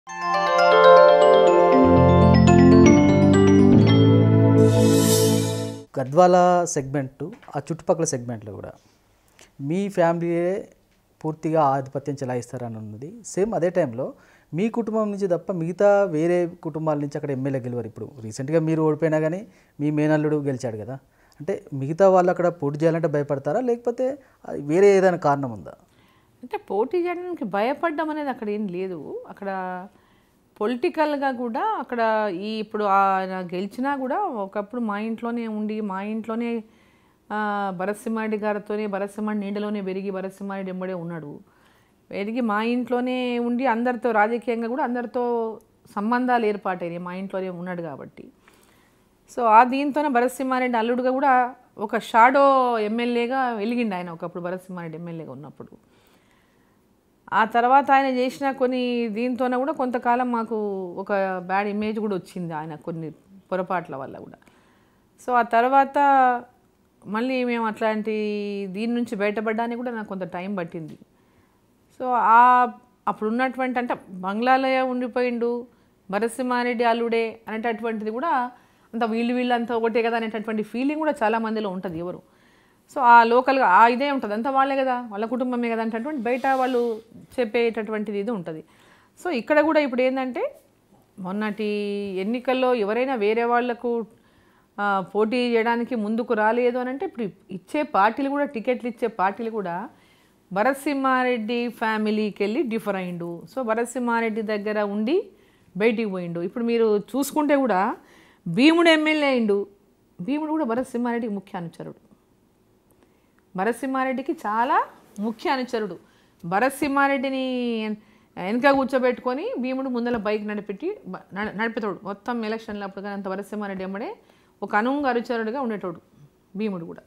Gadwal segment ఆ చుట్టుపక్కల సెగ్మెంట్లో కూడా మీ ఫ్యామిలీయే పూర్తిగా ఆధిపత్యం చెలాయిస్తారని ఉన్నది. సేమ్ అదే టైంలో మీ కుటుంబం నుంచి తప్ప మిగతా వేరే కుటుంబాల నుంచి అక్కడ ఎమ్మెల్యే గెలివారు. ఇప్పుడు రీసెంట్గా మీరు ఓడిపోయినా కానీ మీ మేనల్లుడు గెలిచాడు కదా, అంటే మిగతా వాళ్ళు అక్కడ పోటీ చేయాలంటే భయపడతారా, లేకపోతే వేరే ఏదైనా కారణం ఉందా? అంటే పోటీ చేయడానికి భయపడడం అనేది అక్కడ ఏం లేదు. అక్కడ పొలిటికల్గా కూడా అక్కడ ఇప్పుడు ఆయన గెలిచినా కూడా ఒకప్పుడు మా ఇంట్లోనే ఉండి మా ఇంట్లోనే భరత్సింహారెడ్డి గారితోనే భరత్సింహారెడ్డి నీడలోనే పెరిగి భరత్సింహారెడ్డి ఎంబడే ఉన్నాడు. పెరిగి మా ఇంట్లోనే ఉండి అందరితో రాజకీయంగా కూడా అందరితో సంబంధాలు ఏర్పాటైనాయి, మా ఇంట్లోనే ఉన్నాడు కాబట్టి. సో దీంతోనే భరత్సింహారెడ్డి అల్లుడుగా కూడా ఒక షాడో ఎమ్మెల్యేగా వెలిగిండు ఆయన ఒకప్పుడు భరత్సింహారెడ్డి ఎమ్మెల్యేగా ఉన్నప్పుడు. ఆ తర్వాత ఆయన చేసిన కొన్ని దీంతోనే కూడా కొంతకాలం మాకు ఒక బ్యాడ్ ఇమేజ్ కూడా వచ్చింది ఆయన కొన్ని పొరపాట్ల వల్ల కూడా. సో ఆ తర్వాత మళ్ళీ మేము అట్లాంటి దీని నుంచి బయటపడడానికి కూడా నాకు కొంత టైం పట్టింది. సో అప్పుడు ఉన్నటువంటి అంటే బంగ్లాలో ఉండిపోయిండు భరత్సింహారెడ్డి అల్లుడే అనేటటువంటిది కూడా అంత వీళ్ళంతా ఒకటే కదా అనేటటువంటి ఫీలింగ్ కూడా చాలామందిలో ఉంటుంది ఎవరు. సో ఆ లోకల్గా ఇదే ఉంటుంది, అంతా వాళ్ళే కదా, వాళ్ళ కుటుంబమే కదా అనేటటువంటి బయట వాళ్ళు చెప్పేటటువంటిది ఇది ఉంటుంది. సో ఇక్కడ కూడా ఇప్పుడు ఏంటంటే మొన్నటి ఎన్నికల్లో ఎవరైనా వేరే వాళ్లకు పోటీ చేయడానికి ముందుకు రాలేదు అని అంటే ఇప్పుడు ఇచ్చే పార్టీలు కూడా టికెట్లు ఇచ్చే పార్టీలు కూడా భరత్సింహారెడ్డి ఫ్యామిలీకి వెళ్ళి డిఫర్ అయిండు. సో భరత్సింహారెడ్డి దగ్గర ఉండి బయటికి పోయిండు. ఇప్పుడు మీరు చూసుకుంటే కూడా భీముడు ఎమ్మెల్యే అయిండు, భీముడు కూడా భరత్సింహారెడ్డికి ముఖ్య అనుచరుడు, భరత్సింహారెడ్డికి చాలా ముఖ్య అనుచరుడు. భరత్సింహారెడ్డిని వెనక కూర్చోబెట్టుకొని భీముడు ముందర బైక్ నడిపేటోడు మొత్తం ఎలక్షన్లు అప్పుడు. కానీ అంత భరత్సింహారెడ్డి అమ్మడే ఒక అనుంగ అనుచరుడుగా ఉండేటోడు భీముడు కూడా.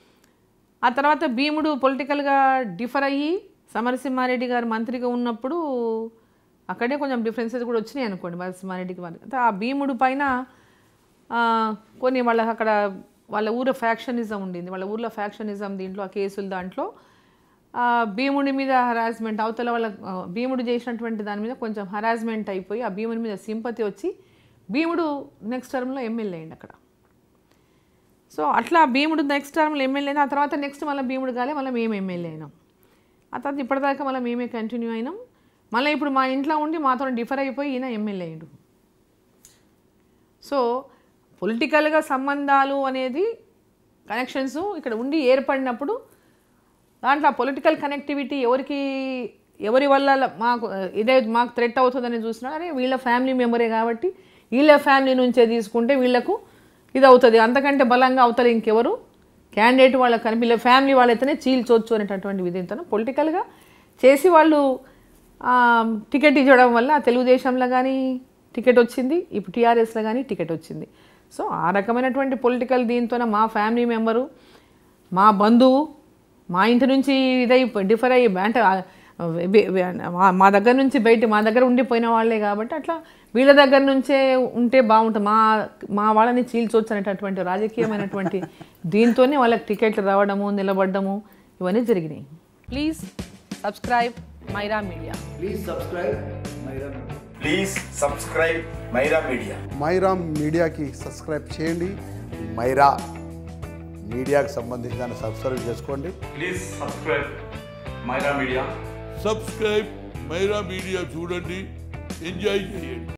ఆ తర్వాత భీముడు పొలిటికల్గా డిఫర్ అయ్యి సమరసింహారెడ్డి గారు మంత్రిగా ఉన్నప్పుడు అక్కడే కొంచెం డిఫరెన్సెస్ కూడా వచ్చినాయి అనుకోండి భరత్సింహారెడ్డికి. ఆ భీముడు పైన కొన్ని వాళ్ళకి అక్కడ వాళ్ళ ఊరు ఫ్యాక్షనిజం ఉండింది, వాళ్ళ ఊర్లో ఫ్యాక్షనిజం దీంట్లో ఆ కేసులు దాంట్లో భీముడి మీద హరాస్మెంట్ అవతల వాళ్ళ భీముడు చేసినటువంటి దాని మీద కొంచెం హరాస్మెంట్ అయిపోయి ఆ భీముడి మీద సింపతి వచ్చి భీముడు నెక్స్ట్ టర్మ్లో ఎమ్మెల్యే అయింది అక్కడ. సో అట్లా భీముడు నెక్స్ట్ టర్మ్లో ఎమ్మెల్యే అయినా ఆ తర్వాత నెక్స్ట్ మళ్ళీ భీముడు కాలే మళ్ళీ మేము ఎమ్మెల్యే అయినాం. ఆ తర్వాత ఇప్పటిదాకా మళ్ళీ మేమే కంటిన్యూ అయినాం. మళ్ళీ ఇప్పుడు మా ఇంట్లో ఉండి మాతో డిఫర్ అయిపోయి ఈయన ఎమ్మెల్యే అయ్యాడు. సో పొలిటికల్గా సంబంధాలు అనేది కనెక్షన్స్ ఇక్కడ ఉండి ఏర్పడినప్పుడు దాంట్లో పొలిటికల్ కనెక్టివిటీ ఎవరి వల్ల మాకు థ్రెట్ అవుతుందని చూసినా కానీ వీళ్ళ ఫ్యామిలీ మెంబరే కాబట్టి వీళ్ళ ఫ్యామిలీ నుంచే తీసుకుంటే వీళ్ళకు ఇది అవుతుంది, అంతకంటే బలంగా అవుతారు ఇంకెవరు క్యాండిడేట్ వాళ్ళకి కానీ వీళ్ళ ఫ్యామిలీ వాళ్ళైతేనే చీల్చొచ్చు అనేటటువంటి విధితో పొలిటికల్గా చేసి వాళ్ళు టికెట్ ఇవ్వడం వల్ల తెలుగుదేశంలో కానీ టికెట్ వచ్చింది, ఇప్పుడు టీఆర్ఎస్లో కానీ టికెట్ వచ్చింది. సో ఆ రకమైనటువంటి పొలిటికల్ దీంతోనే మా ఫ్యామిలీ మెంబరు మా బంధువు మా ఇంటి నుంచి ఇదై డిఫర్ అయ్యి అంటే మా దగ్గర నుంచి మా దగ్గర ఉండిపోయిన వాళ్ళే కాబట్టి అట్లా వీళ్ళ దగ్గర నుంచే ఉంటే బాగుంటుంది, మా వాళ్ళని చీల్చొచ్చు అనేటటువంటి రాజకీయమైనటువంటి దీంతోనే వాళ్ళకి టికెట్లు రావడము నిలబడము ఇవన్నీ జరిగినాయి. Please subscribe Myra Media. Please subscribe Myra Media. Myra మీడియాకి సబ్స్క్రైబ్ చేయండి. మైరా మీడియాకి సంబంధించిన సబ్స్క్రైబ్ చేసుకోండి. Please subscribe Myra Media. Subscribe Myra Media చూడండి, ఎంజాయ్ చేయండి.